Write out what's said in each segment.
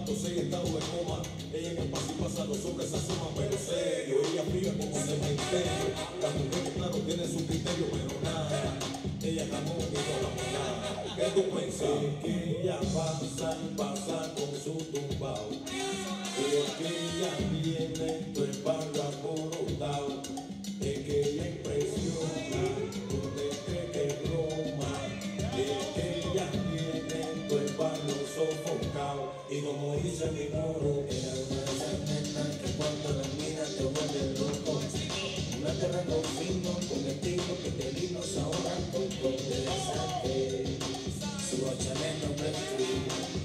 levantándose y estado de coma. Ella en el paso y pasa los hombres se asoman, pero serio. Ella fría como cementerio. Las mujeres, claro, tienen su criterio, pero nada. Ella jamón y no jamón nada. ¿Qué tú pensas? Que ella pasa y pasa con su tumbao. Es que ella viene en tu barrio alborotado. Es que ella impresiona. Donde cree que es broma. Es que ella viene en tu barrio sofocado. Y como dice mi moro, era una de esas nenas que cuando la miras te vuelve loco. Una terreno fino con estilo que te vimos ahora con donde saque su ochaneno me fui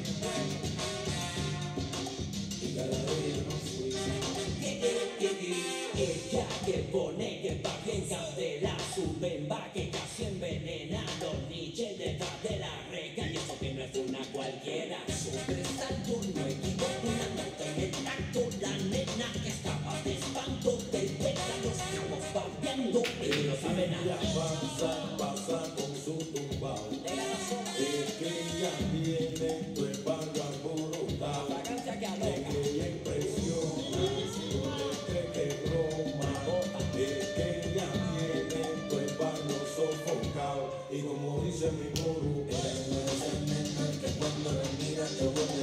y cada día no fui. Ella que pone que va bien candela, su bemba que casi envenena los niches detrás de la reja, y eso que no es una cualquiera. Sobresalto, no equivoco, una nota en el tacto, la nena que estaba de espanto, del peta los estamos barbeando y no sabe ella nada. pasa con su tumbao. Es que ella viene en tu barrio alborotado. Es que ella impresiona. Donde cree que es broma. Es que ella viene en tu barrio sofocado. Y como dice mi gurú, Era una de esas nenas que cuando la miras te vuelve